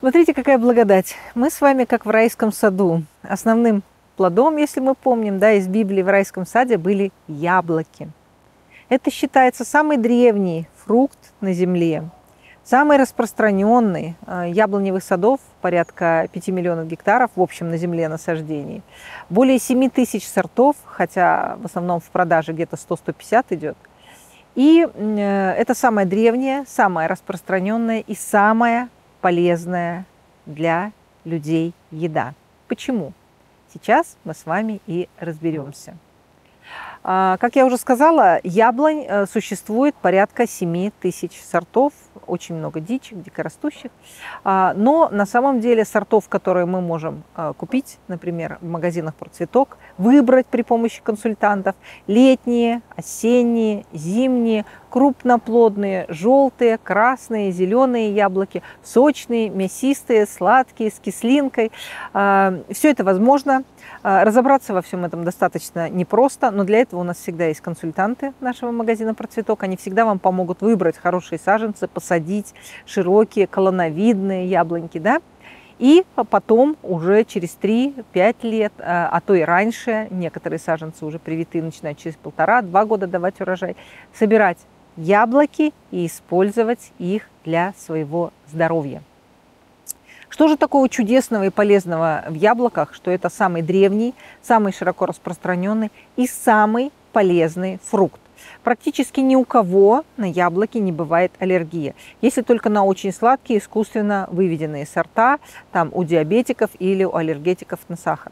Смотрите, какая благодать. Мы с вами как в райском саду. Основным плодом, если мы помним, да, из Библии в райском саде были яблоки. Это считается самый древний фрукт на земле, самый распространенный. Яблоневых садов порядка 5 миллионов гектаров в общем на земле насаждений. Более 7 тысяч сортов, хотя в основном в продаже где-то 100-150 идет. И это самое древнее, самое распространенное и самое полезная для людей еда. Почему? Сейчас мы с вами и разберемся. Как я уже сказала, яблонь существует порядка 7 тысяч сортов, очень много дичек, дикорастущих. Но на самом деле сортов, которые мы можем купить, например, в магазинах «Процветок», выбрать при помощи консультантов: летние, осенние, зимние, крупноплодные, желтые, красные, зеленые яблоки, сочные, мясистые, сладкие, с кислинкой. Все это возможно. Разобраться во всем этом достаточно непросто, но для этого у нас всегда есть консультанты нашего магазина «Процветок». Они всегда вам помогут выбрать хорошие саженцы, посадить широкие, колоновидные яблоньки, да? И потом уже через 3-5 лет, а то и раньше, некоторые саженцы уже привиты, начинают через 1,5-2 года давать урожай, собирать яблоки и использовать их для своего здоровья. Что же такого чудесного и полезного в яблоках, что это самый древний, самый широко распространенный и самый полезный фрукт? Практически ни у кого на яблоки не бывает аллергии, если только на очень сладкие, искусственно выведенные сорта, там у диабетиков или у аллергетиков на сахар.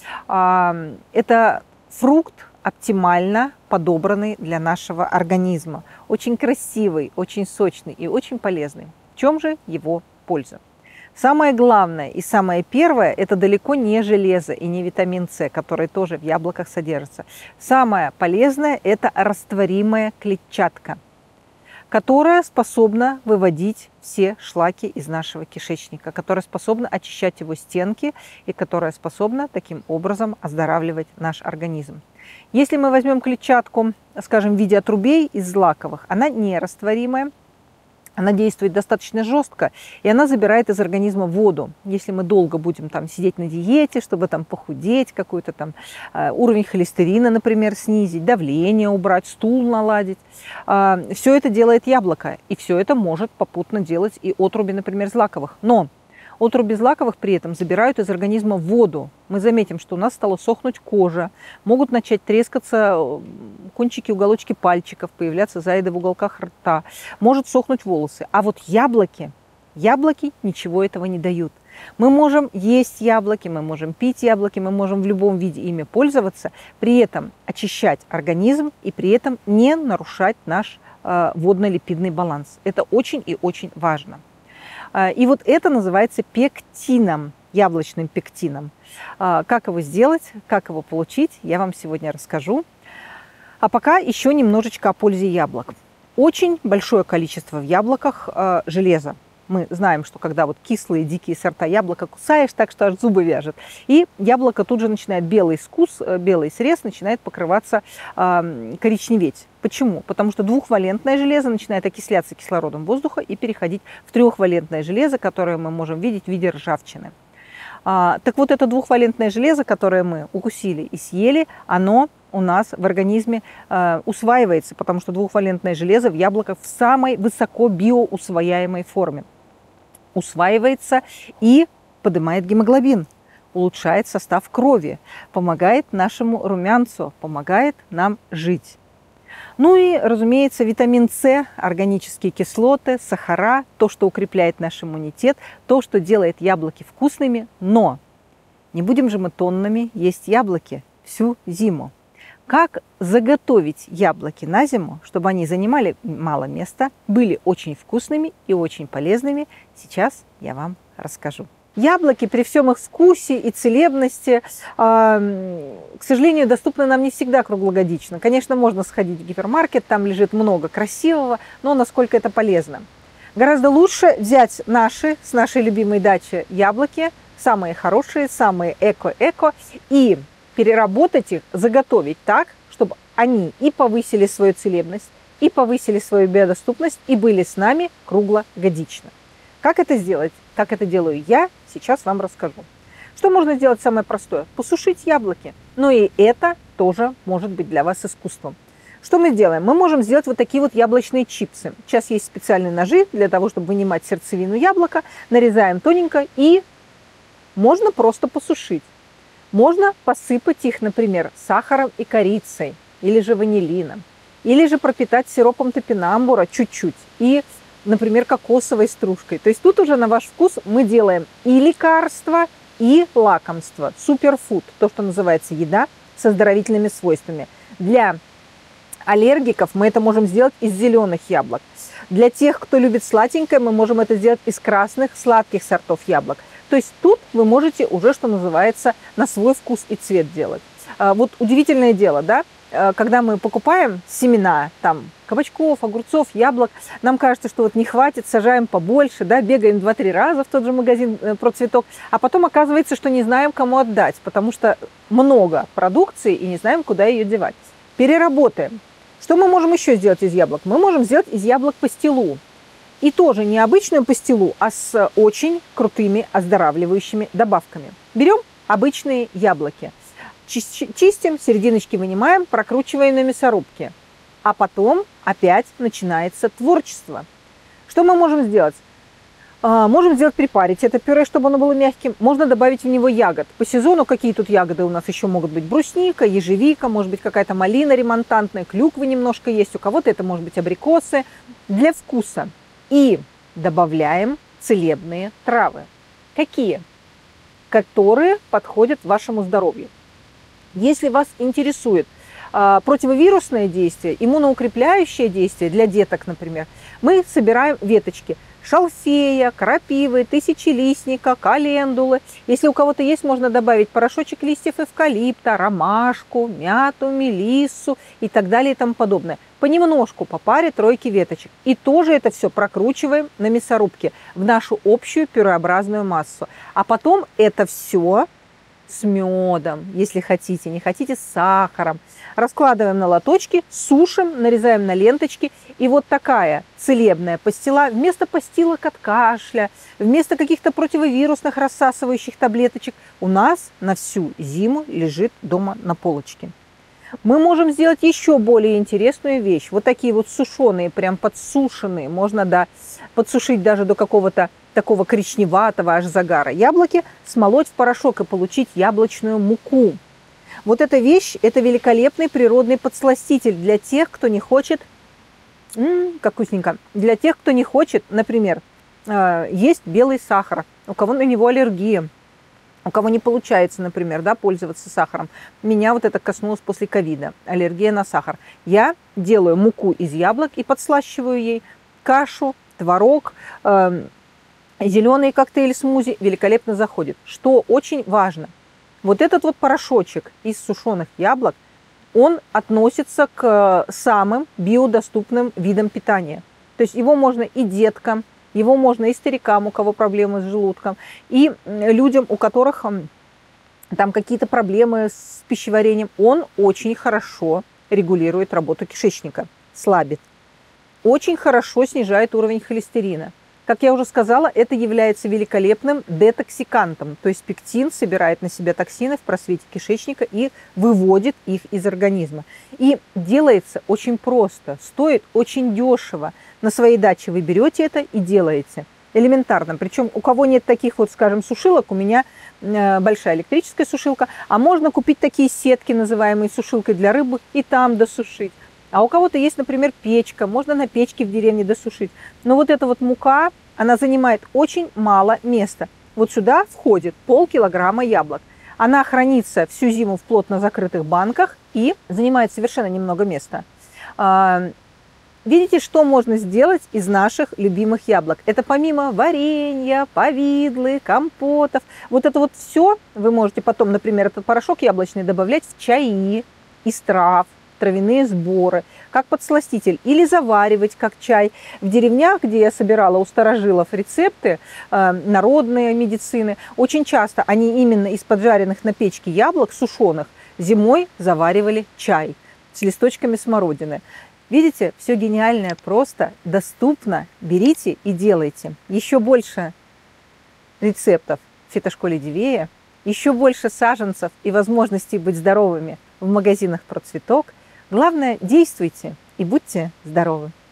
Это фрукт оптимально подобранный для нашего организма, очень красивый, очень сочный и очень полезный. В чем же его польза? Самое главное и самое первое – это далеко не железо и не витамин С, который тоже в яблоках содержится. Самое полезное – это растворимая клетчатка, которая способна выводить все шлаки из нашего кишечника, которая способна очищать его стенки и которая способна таким образом оздоравливать наш организм. Если мы возьмем клетчатку, скажем, в виде отрубей из злаковых, она нерастворимая. Она действует достаточно жестко, и она забирает из организма воду. Если мы долго будем там сидеть на диете, чтобы там похудеть, какой-то там уровень холестерина, например, снизить, давление убрать, стул наладить, все это делает яблоко, и все это может попутно делать и отруби, например, злаковых. Но отруби злаковых при этом забирают из организма воду. Мы заметим, что у нас стала сохнуть кожа, могут начать трескаться кончики, уголочки пальчиков, появляться заеды в уголках рта, может сохнуть волосы. А вот яблоки ничего этого не дают. Мы можем есть яблоки, мы можем пить яблоки, мы можем в любом виде ими пользоваться, при этом очищать организм и при этом не нарушать наш водно-липидный баланс. Это очень и очень важно. И вот это называется пектином, яблочным пектином. Как его сделать, как его получить, я вам сегодня расскажу. А пока еще немножечко о пользе яблок. Очень большое количество в яблоках железа. Мы знаем, что когда вот кислые, дикие сорта яблока кусаешь, так что аж зубы вяжет. И яблоко тут же начинает, белый срез начинает покрываться коричневеть. Почему? Потому что двухвалентное железо начинает окисляться кислородом воздуха и переходить в трехвалентное железо, которое мы можем видеть в виде ржавчины. Так вот, это двухвалентное железо, которое мы укусили и съели, оно у нас в организме усваивается, потому что двухвалентное железо в яблоках в самой высоко биоусвояемой форме. Усваивается и поднимает гемоглобин, улучшает состав крови, помогает нашему румянцу, помогает нам жить. Ну и, разумеется, витамин С, органические кислоты, сахара, то, что укрепляет наш иммунитет, то, что делает яблоки вкусными. Но не будем же мы тоннами есть яблоки всю зиму. Как заготовить яблоки на зиму, чтобы они занимали мало места, были очень вкусными и очень полезными, сейчас я вам расскажу. Яблоки при всем их вкусе и целебности, к сожалению, доступны нам не всегда круглогодично. Конечно, можно сходить в гипермаркет, там лежит много красивого, но насколько это полезно. Гораздо лучше взять наши, с нашей любимой дачи яблоки, самые хорошие, самые эко-эко, и переработать их, заготовить так, чтобы они и повысили свою целебность, и повысили свою биодоступность, и были с нами круглогодично. Как это сделать? Как это делаю я, сейчас вам расскажу. Что можно сделать самое простое? Посушить яблоки. Но и это тоже может быть для вас искусством. Что мы делаем? Мы можем сделать вот такие вот яблочные чипсы. Сейчас есть специальные ножи для того, чтобы вынимать сердцевину яблока. Нарезаем тоненько и можно просто посушить. Можно посыпать их, например, сахаром и корицей, или же ванилином, или же пропитать сиропом топинамбура чуть-чуть и, например, кокосовой стружкой. То есть тут уже на ваш вкус мы делаем и лекарство, и лакомство, суперфуд, то, что называется еда с оздоровительными свойствами. Для аллергиков мы это можем сделать из зеленых яблок. Для тех, кто любит сладенькое, мы можем это сделать из красных сладких сортов яблок. То есть тут вы можете уже, что называется, на свой вкус и цвет делать. Вот удивительное дело, да? Когда мы покупаем семена, там, кабачков, огурцов, яблок, нам кажется, что вот не хватит, сажаем побольше, да, бегаем 2-3 раза в тот же магазин про цветок, а потом оказывается, что не знаем, кому отдать, потому что много продукции и не знаем, куда ее девать. Переработаем. Что мы можем еще сделать из яблок? Мы можем сделать из яблок пастилу. И тоже не обычную пастилу, а с очень крутыми оздоравливающими добавками. Берем обычные яблоки. Чистим, серединочки вынимаем, прокручиваем на мясорубке. А потом опять начинается творчество. Что мы можем сделать? Можем сделать припарить это пюре, чтобы оно было мягким. Можно добавить в него ягод. По сезону какие тут ягоды у нас еще могут быть? Брусника, ежевика, может быть какая-то малина ремонтантная, клюквы немножко есть. У кого-то это может быть абрикосы. Для вкуса. И добавляем целебные травы. Какие? Которые подходят вашему здоровью. Если вас интересует противовирусное действие, иммуноукрепляющее действие для деток, например, мы собираем веточки шалфея, крапивы, тысячелистника, календулы. Если у кого-то есть, можно добавить порошочек листьев эвкалипта, ромашку, мяту, мелиссу и так далее и тому подобное. Понемножку по паре тройки веточек. И тоже это все прокручиваем на мясорубке в нашу общую пюреобразную массу. А потом это все с медом, если хотите, не хотите с сахаром. Раскладываем на лоточки, сушим, нарезаем на ленточки. И вот такая целебная пастила вместо постилок от кашля, вместо каких-то противовирусных рассасывающих таблеточек у нас на всю зиму лежит дома на полочке. Мы можем сделать еще более интересную вещь. Вот такие вот сушеные, прям подсушенные, можно подсушить даже до какого-то такого коричневатого аж загара яблоки, смолоть в порошок и получить яблочную муку. Вот эта вещь, это великолепный природный подсластитель для тех, кто не хочет, как вкусненько, для тех, кто не хочет, например, есть белый сахар, у кого на него аллергия, у кого не получается, например, пользоваться сахаром. Меня вот это коснулось после ковида, аллергия на сахар. Я делаю муку из яблок и подслащиваю ей кашу, творог, зеленый коктейль смузи великолепно заходит. Что очень важно, вот этот вот порошочек из сушеных яблок, он относится к самым биодоступным видам питания. То есть его можно и деткам, его можно и старикам, у кого проблемы с желудком, и людям, у которых там какие-то проблемы с пищеварением. Он очень хорошо регулирует работу кишечника, слабит. Очень хорошо снижает уровень холестерина. Как я уже сказала, это является великолепным детоксикантом. То есть пектин собирает на себя токсины в просвете кишечника и выводит их из организма. И делается очень просто, стоит очень дешево. На своей даче вы берете это и делаете. Элементарно. Причем у кого нет таких вот, скажем, сушилок, у меня большая электрическая сушилка, а можно купить такие сетки, называемые сушилкой для рыбы, и там досушить. А у кого-то есть, например, печка, можно на печке в деревне досушить. Но вот эта вот мука, она занимает очень мало места. Вот сюда входит полкилограмма яблок. Она хранится всю зиму в плотно закрытых банках и занимает совершенно немного места. Видите, что можно сделать из наших любимых яблок? Это помимо варенья, повидлы, компотов. Вот это вот все вы можете потом, например, этот порошок яблочный добавлять в чаи из трав, травяные сборы, как подсластитель, или заваривать как чай. В деревнях, где я собирала у старожилов рецепты народной медицины, очень часто они именно из поджаренных на печке яблок, сушеных, зимой заваривали чай с листочками смородины. Видите, все гениальное, просто, доступно. Берите и делайте. Еще больше рецептов в фитошколе Дивея, еще больше саженцев и возможностей быть здоровыми в магазинах «Процветок». Главное, действуйте и будьте здоровы!